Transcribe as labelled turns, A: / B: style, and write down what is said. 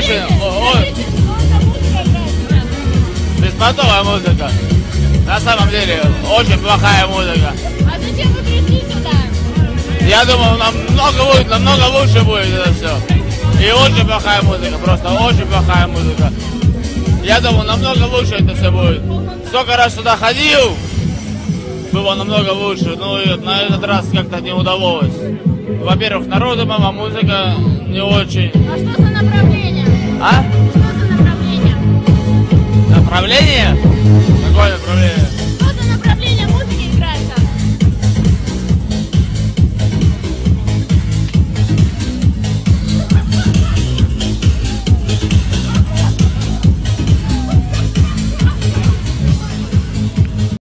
A: очень... Беспонтовая музыка. На самом деле, очень плохая музыка.
B: А зачем вы пришли сюда?
A: Я думал, намного лучше будет это все. И очень плохая музыка, просто очень плохая музыка. Я думал, намного лучше это все будет. Сколько раз сюда ходил, было намного лучше, но на этот раз как-то не удалось. Во-первых, народу мало, музыка не очень.
B: А что за направление?
A: А?
B: Что за направление?
A: Направление? Какое направление?
B: Что за направление музыки